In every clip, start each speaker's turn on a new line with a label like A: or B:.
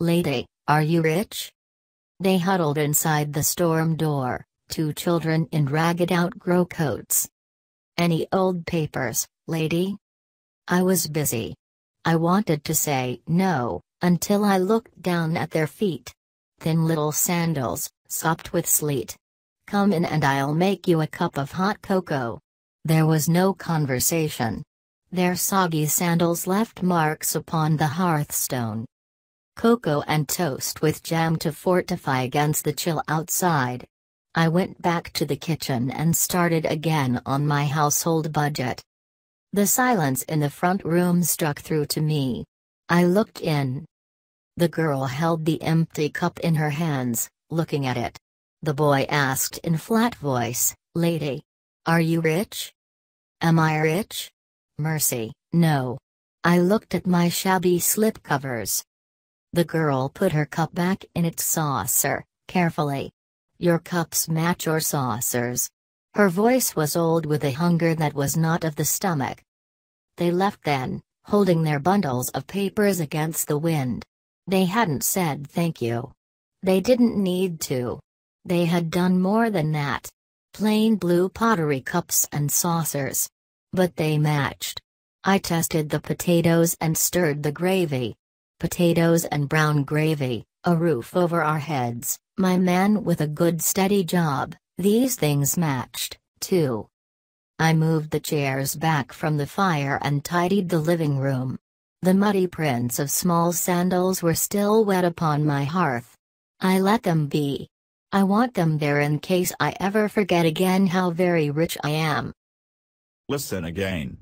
A: Lady, are you rich? They huddled inside the storm door, two children in ragged outgrow coats. Any old papers, lady? I was busy. I wanted to say no, until I looked down at their feet. Thin little sandals, sopped with sleet. Come in and I'll make you a cup of hot cocoa. There was no conversation. Their soggy sandals left marks upon the hearthstone. Cocoa and toast with jam to fortify against the chill outside. I went back to the kitchen and started again on my household budget. The silence in the front room struck through to me. I looked in. The girl held the empty cup in her hands, looking at it. The boy asked in flat voice, "Lady, are you rich?" "Am I rich?" "Mercy, no." I looked at my shabby slipcovers. The girl put her cup back in its saucer, carefully. "Your cups match your saucers." Her voice was old with a hunger that was not of the stomach. They left then, holding their bundles of papers against the wind. They hadn't said thank you. They didn't need to. They had done more than that. Plain blue pottery cups and saucers. But they matched. I tested the potatoes and stirred the gravy. Potatoes and brown gravy, a roof over our heads, my man with a good steady job, these things matched, too. I moved the chairs back from the fire and tidied the living room. The muddy prints of small sandals were still wet upon my hearth. I let them be. I want them there in case I ever forget again how very rich I am.
B: Listen again.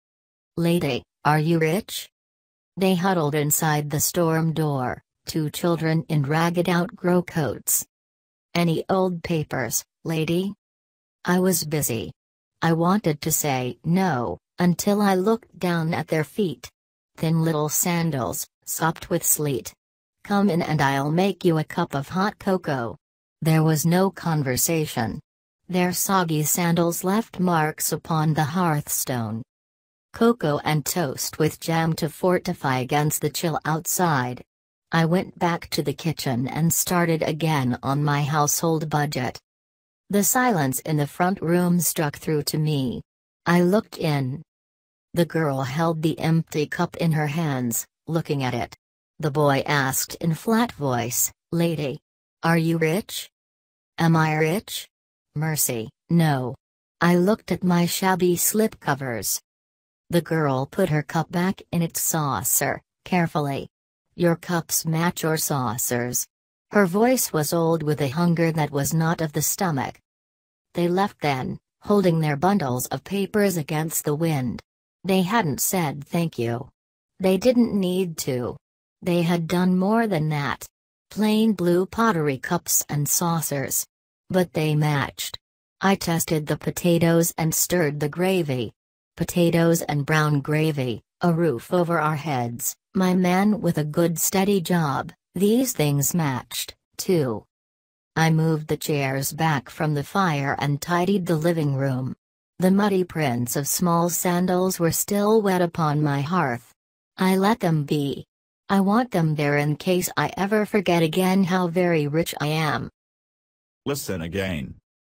A: Lady, are you rich? They huddled inside the storm door, two children in ragged outgrow coats. Any old papers, lady? I was busy. I wanted to say no, until I looked down at their feet. Thin little sandals, sopped with sleet. Come in and I'll make you a cup of hot cocoa. There was no conversation. Their soggy sandals left marks upon the hearthstone. Cocoa and toast with jam to fortify against the chill outside. I went back to the kitchen and started again on my household budget. The silence in the front room struck through to me. I looked in. The girl held the empty cup in her hands, looking at it. The boy asked in flat voice, "Lady, are you rich?" "Am I rich?" "Mercy, no." I looked at my shabby slipcovers. The girl put her cup back in its saucer, carefully. "Your cups match your saucers." Her voice was old with a hunger that was not of the stomach. They left then, holding their bundles of papers against the wind. They hadn't said thank you. They didn't need to. They had done more than that. Plain blue pottery cups and saucers. But they matched. I tested the potatoes and stirred the gravy. Potatoes and brown gravy, a roof over our heads, my man with a good steady job, these things matched, too. I moved the chairs back from the fire and tidied the living room. The muddy prints of small sandals were still wet upon my hearth. I let them be. I want them there in case I ever forget again how very rich I am.
B: Listen again.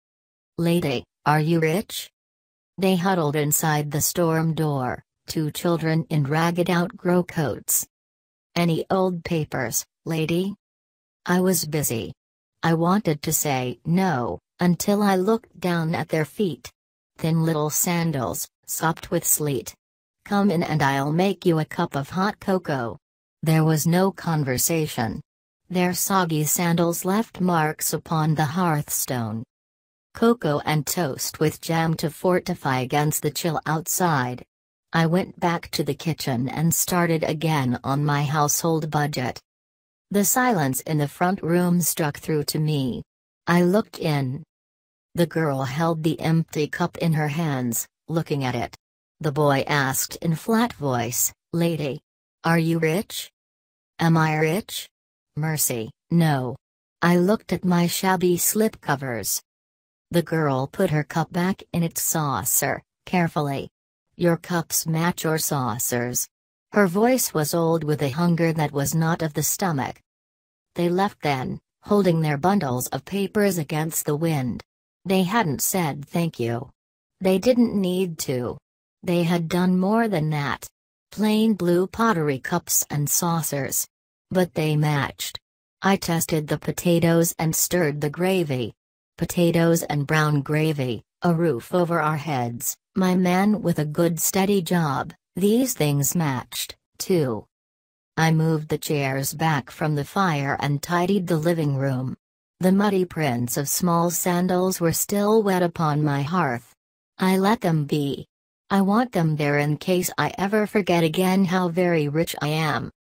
A: Lady, are you rich? They huddled inside the storm door, two children in ragged outgrow coats. Any old papers, lady? I was busy. I wanted to say no, until I looked down at their feet. Thin little sandals, sopped with sleet. Come in and I'll make you a cup of hot cocoa. There was no conversation. Their soggy sandals left marks upon the hearthstone. Cocoa and toast with jam to fortify against the chill outside. I went back to the kitchen and started again on my household budget. The silence in the front room struck through to me. I looked in. The girl held the empty cup in her hands, looking at it. The boy asked in flat voice, "Lady, are you rich?" "Am I rich?" "Mercy, no." I looked at my shabby slipcovers. The girl put her cup back in its saucer, carefully. "Your cups match your saucers." Her voice was old with a hunger that was not of the stomach. They left then, holding their bundles of papers against the wind. They hadn't said thank you. They didn't need to. They had done more than that. Plain blue pottery cups and saucers. But they matched. I tested the potatoes and stirred the gravy. Potatoes and brown gravy, a roof over our heads, my man with a good steady job, these things matched, too. I moved the chairs back from the fire and tidied the living room. The muddy prints of small sandals were still wet upon my hearth. I let them be. I want them there in case I ever forget again how very rich I am.